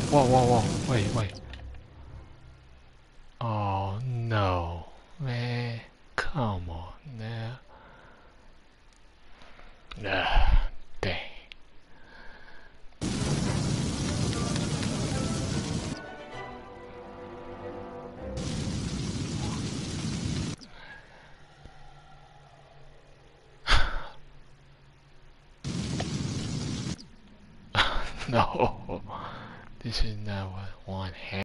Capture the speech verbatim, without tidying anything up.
Whoa, whoa, whoa. Wait, wait. Oh, no. Man, come on now. Ah, dang. No. This is not what one